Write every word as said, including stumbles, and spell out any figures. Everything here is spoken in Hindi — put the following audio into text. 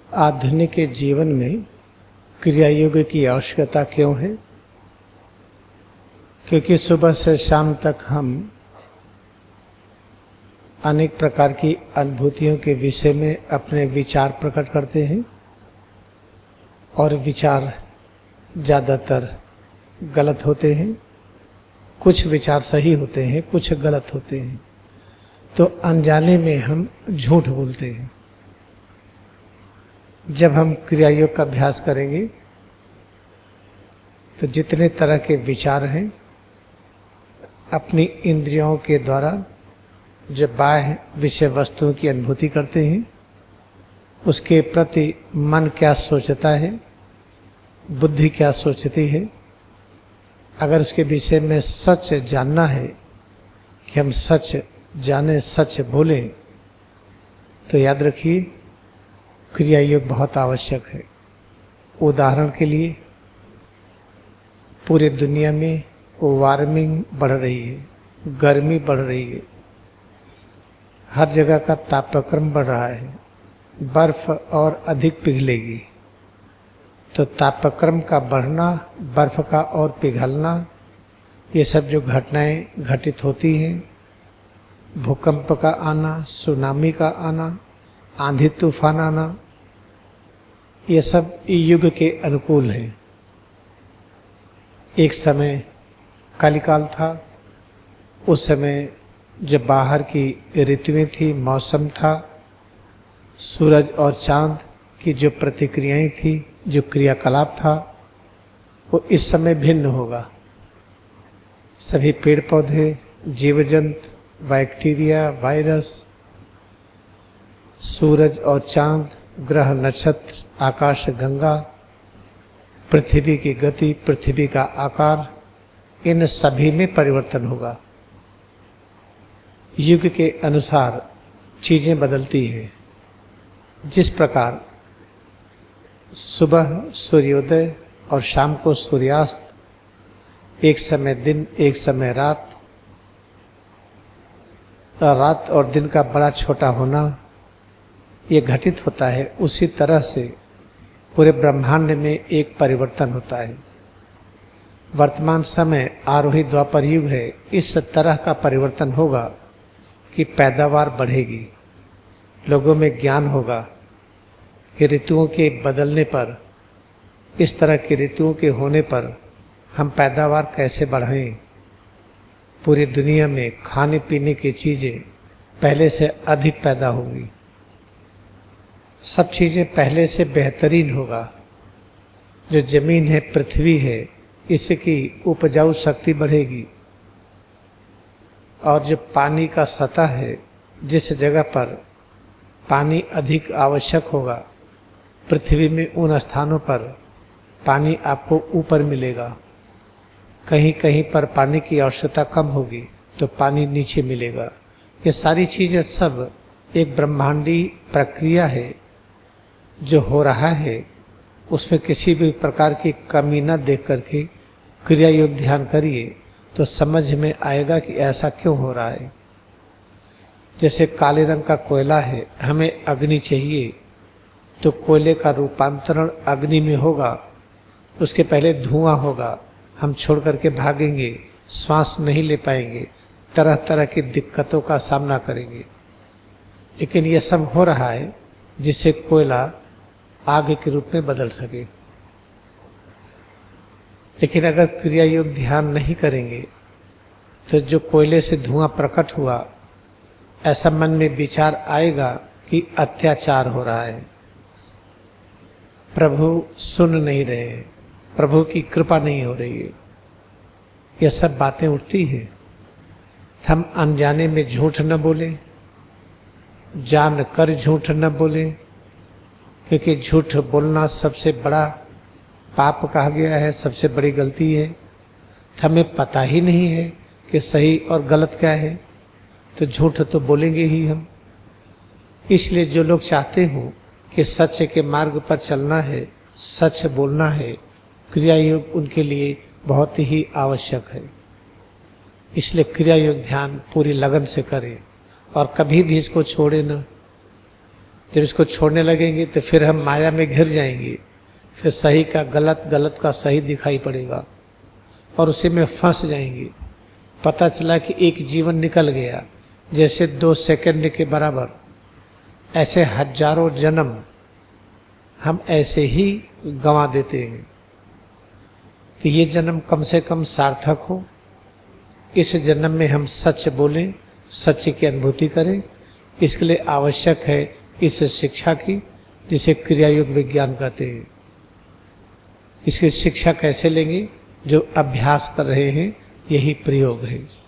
आधुनिक के जीवन में क्रिया योग की आवश्यकता क्यों है? क्योंकि सुबह से शाम तक हम अनेक प्रकार की अनुभूतियों के विषय में अपने विचार प्रकट करते हैं और विचार ज़्यादातर गलत होते हैं। कुछ विचार सही होते हैं, कुछ गलत होते हैं। तो अनजाने में हम झूठ बोलते हैं। जब हम क्रिया योग का अभ्यास करेंगे तो जितने तरह के विचार हैं, अपनी इंद्रियों के द्वारा जो बाह्य विषय वस्तुओं की अनुभूति करते हैं, उसके प्रति मन क्या सोचता है, बुद्धि क्या सोचती है। अगर उसके विषय में सच जानना है कि हम सच जाने, सच बोलें, तो याद रखिए क्रिया योग बहुत आवश्यक है। उदाहरण के लिए पूरी दुनिया में वार्मिंग बढ़ रही है, गर्मी बढ़ रही है, हर जगह का तापक्रम बढ़ रहा है, बर्फ और अधिक पिघलेगी। तो तापक्रम का बढ़ना, बर्फ का और पिघलना, ये सब जो घटनाएं घटित होती हैं, भूकंप का आना, सुनामी का आना, आंधी तूफान आना, ये सब युग के अनुकूल हैं। एक समय कलिकाल था, उस समय जब बाहर की ऋतुएं थी, मौसम था, सूरज और चांद की जो प्रतिक्रियाएं थी, जो क्रियाकलाप था, वो इस समय भिन्न होगा। सभी पेड़ पौधे, जीव जंतु, बैक्टीरिया, वायरस, सूरज और चांद, ग्रह, नक्षत्र, आकाश गंगा, पृथ्वी की गति, पृथ्वी का आकार, इन सभी में परिवर्तन होगा। युग के अनुसार चीज़ें बदलती हैं। जिस प्रकार सुबह सूर्योदय और शाम को सूर्यास्त, एक समय दिन, एक समय रात, रात और दिन का बड़ा छोटा होना, ये घटित होता है, उसी तरह से पूरे ब्रह्मांड में एक परिवर्तन होता है। वर्तमान समय आरोही द्वापर युग है। इस तरह का परिवर्तन होगा कि पैदावार बढ़ेगी, लोगों में ज्ञान होगा कि ऋतुओं के बदलने पर, इस तरह की ऋतुओं के होने पर हम पैदावार कैसे बढ़ाएं। पूरी दुनिया में खाने पीने की चीज़ें पहले से अधिक पैदा होंगी, सब चीज़ें पहले से बेहतरीन होगा। जो जमीन है, पृथ्वी है, इसकी उपजाऊ शक्ति बढ़ेगी। और जो पानी का सतह है, जिस जगह पर पानी अधिक आवश्यक होगा, पृथ्वी में उन स्थानों पर पानी आपको ऊपर मिलेगा। कहीं कहीं पर पानी की आवश्यकता कम होगी तो पानी नीचे मिलेगा। ये सारी चीज़ें सब एक ब्रह्मांडी प्रक्रिया है जो हो रहा है। उसमें किसी भी प्रकार की कमी न देख करके क्रिया योग ध्यान करिए तो समझ में आएगा कि ऐसा क्यों हो रहा है। जैसे काले रंग का कोयला है, हमें अग्नि चाहिए, तो कोयले का रूपांतरण अग्नि में होगा। उसके पहले धुआं होगा, हम छोड़ करके भागेंगे, श्वास नहीं ले पाएंगे, तरह तरह की दिक्कतों का सामना करेंगे। लेकिन ये सब हो रहा है जिससे कोयला आग के रूप में बदल सके। लेकिन अगर क्रिया योग ध्यान नहीं करेंगे तो जो कोयले से धुआं प्रकट हुआ, ऐसा मन में विचार आएगा कि अत्याचार हो रहा है, प्रभु सुन नहीं रहे, प्रभु की कृपा नहीं हो रही है। यह सब बातें उठती हैं। हम अनजाने में झूठ न बोले, जान कर झूठ न बोले, क्योंकि झूठ बोलना सबसे बड़ा पाप कहा गया है, सबसे बड़ी गलती है। हमें पता ही नहीं है कि सही और गलत क्या है, तो झूठ तो बोलेंगे ही हम। इसलिए जो लोग चाहते हो कि सच के मार्ग पर चलना है, सच बोलना है, क्रिया योग उनके लिए बहुत ही आवश्यक है। इसलिए क्रिया योग ध्यान पूरी लगन से करें और कभी भी इसको छोड़े न। जब इसको छोड़ने लगेंगे तो फिर हम माया में घिर जाएंगे, फिर सही का गलत, गलत का सही दिखाई पड़ेगा और उसी में फंस जाएंगे। पता चला कि एक जीवन निकल गया, जैसे दो सेकंड के बराबर। ऐसे हजारों जन्म हम ऐसे ही गंवा देते हैं। तो ये जन्म कम से कम सार्थक हो, इस जन्म में हम सच बोलें, सच की अनुभूति करें। इसके लिए आवश्यक है इस शिक्षा की, जिसे क्रियायोग विज्ञान कहते हैं। इसकी शिक्षा कैसे लेंगे? जो अभ्यास कर रहे हैं, यही प्रयोग है।